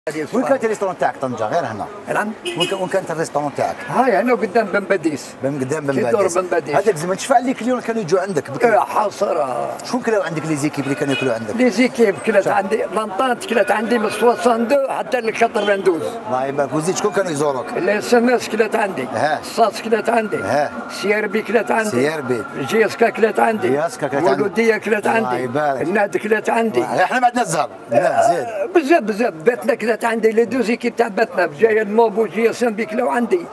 وين كانت الريستورون تاعك طنجة غير هنا؟ نعم. وين كانت الريستورون تاعك؟ هاي هنا قدام بن باديس. قدام بن كي دور بن باديس. هذاك زعما تشفع لي كليون كانوا يجوا عندك بكري. حاصرة. شكون كلاو عندك لي زيكيب اللي كانوا ياكلوا عندك؟ لي زيكيب كلات عندي لانطانت كلات عندي من 62 حتى ل 92. الله يبارك وزيد شكون كانوا يزوروك؟ الاس ام اس كلات عندي. الصاص كلات عندي. سيربي كلات عندي. سيربي. جياسكا كلات عندي. جياسكا كلات عندي. ولودية كلات عندي. الله يبارك. الناد كلات عندي. احنا ما عندنا الزهر. لا زيد. بزاف باتنا كلات عندي لي دو زيكيب تاع باتنا جايه الموبو جايه سامبي كلاو عندي.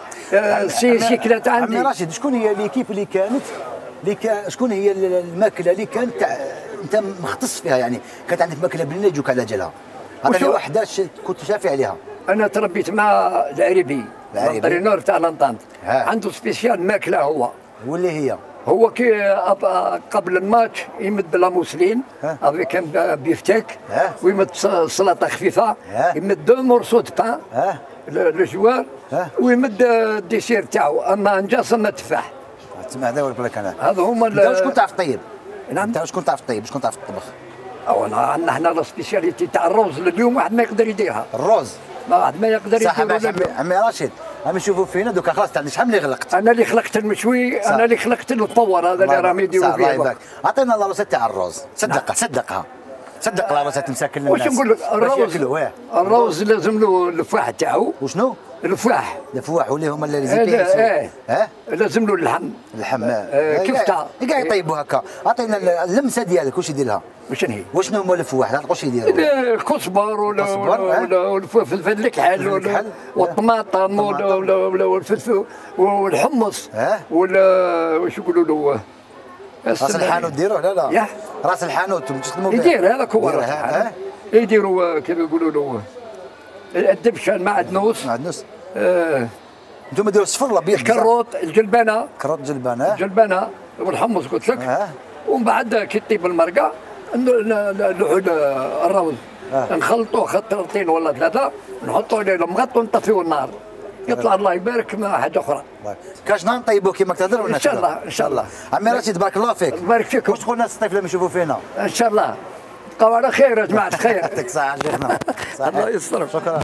سي كلات عندي. عمي راشد شكون هي ليكيب اللي كانت شكون هي الماكله اللي كانت انت مختص فيها يعني كانت عندك ماكله بلينا يجوك على جالها عطيني واحده كنت شافي عليها. انا تربيت مع العريبي الانترينور تاع لانطانت عنده سبيسيال ماكله هو واللي هي هو كي قبل الماتش يمد لا موسلين كان بيفتك ويمد سلطه خفيفه يمد دو مورسو دو بان للجوار ويمد الديسير تاعو اما انجاص اما تفاح. تسمع هذا ولا كان هذا هما انت شكون تعرف طيب؟ نعم. انت شكون تعرف طيب؟ شكون تعرف تطبخ؟ او عندنا حنا لا سبيسياليتي تاع الروز اليوم واحد ما يقدر يديرها. الروز؟ ما واحد ما يقدر يديرها. صح عمي راشد عم يشوفوا فينا دوكا خلاص تاع شحال اللي غلقت؟ انا اللي خلقت المشوي صح. انا اللي خلقت المطور هذا اللي راهم يديروا فيه. الله يبارك. عطينا لا روسيت تاع الروز صدقها صدق لا روسيت مساكن الناس. واش نقول لك الروز لازم له الفواح تاعو. وشنو؟ الفواح واللي هما اللي زيتين لازم له اللحم كفته كاع يطيبوا هكا. عطينا اللمسه ديالك واش يدير لها؟ وشنو هما الفواح؟ واش يديروا؟ الكزبر والفلفل الكحل والطماطم والفلفل والحمص واش يقولوا له راس الحانوت ديروه؟ لا راس الحانوت تخدموا به. يدير هذاك هو راس الحانوت. يديروا كيف يقولوا له الدبشان معدنوس. انتم ديروا الصفر الابيض. الكروت الجلبانه. الجلبانه والحمص قلت لك. ومن بعد كي طيب المرقه نلوحوا الروز نخلطوه خطرتين ولا ثلاثه نحطوا عليه المغط ونطفيوا النار يطلع الله يبارك مع حاجه اخرى. كاش نهار نطيبوه كيما تهضر ولا ان شاء الله ان شاء الله. عمي رشيد بارك الله فيك. بارك فيكم. واش تقول الناس الصيف لما يشوفوا فينا؟ ان شاء الله تبقوا على خير يا جماعه الخير. يعطيك الصحه شيخنا. الله يستر. شكرا.